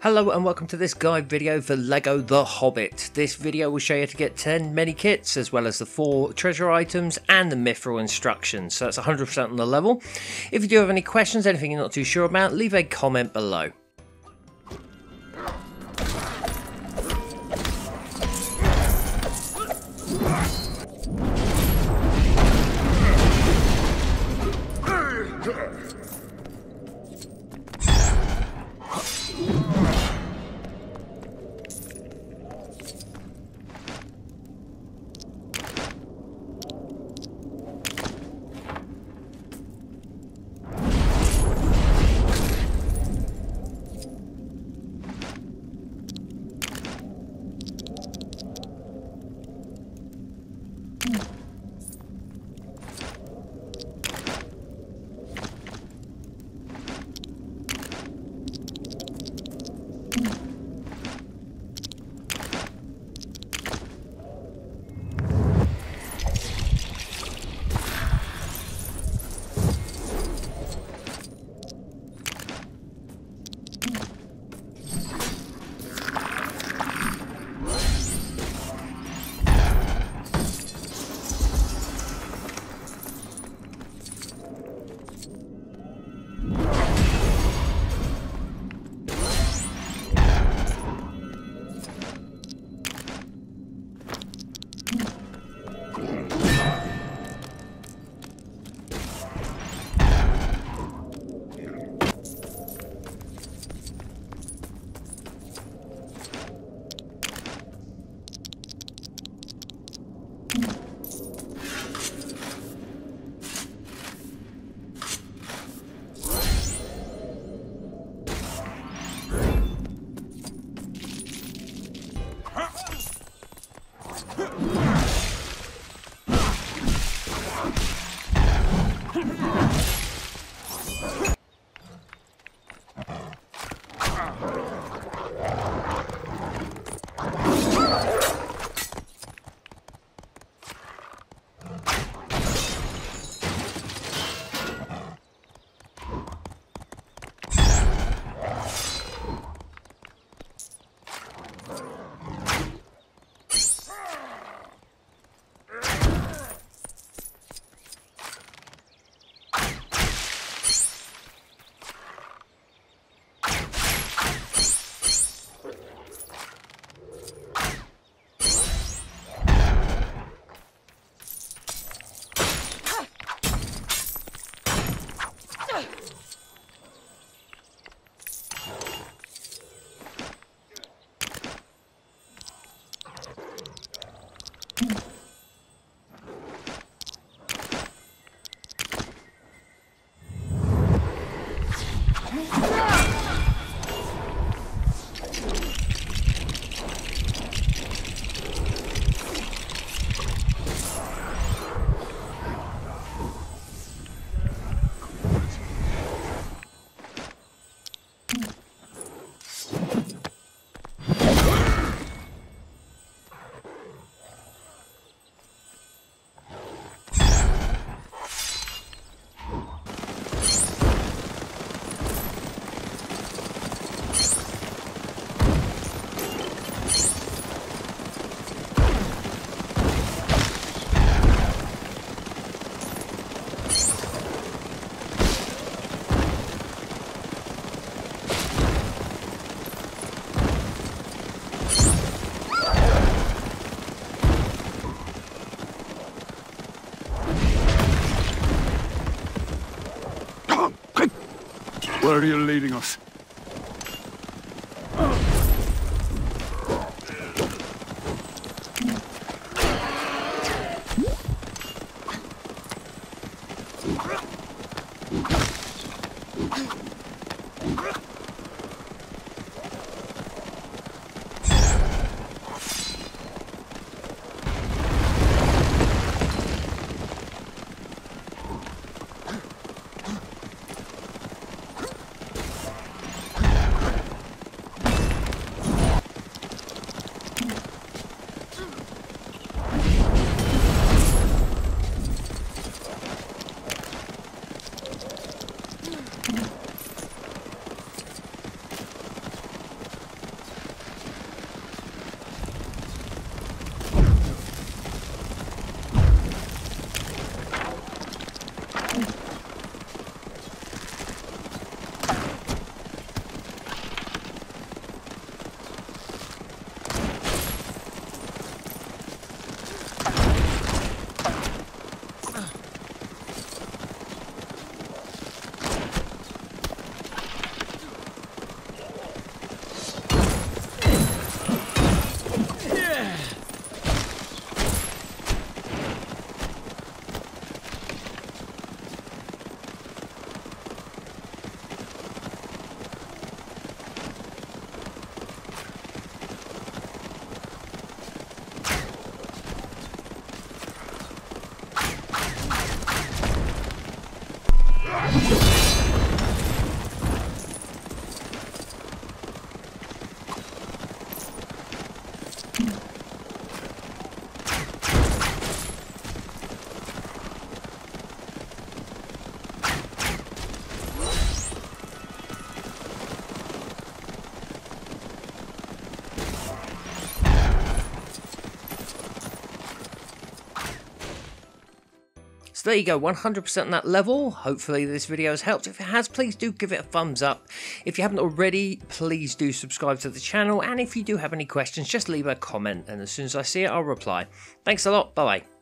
Hello and welcome to this guide video for LEGO The Hobbit. This video will show you how to get 10 mini kits as well as the 4 treasure items and the mithril instructions, so that's 100% on the level. If you do have any questions, anything you're not too sure about, leave a comment below. Where are you leading us? So there you go, 100% on that level. Hopefully this video has helped. If it has, please do give it a thumbs up. If you haven't already, please do subscribe to the channel. And if you do have any questions, just leave a comment. And as soon as I see it, I'll reply. Thanks a lot. Bye-bye.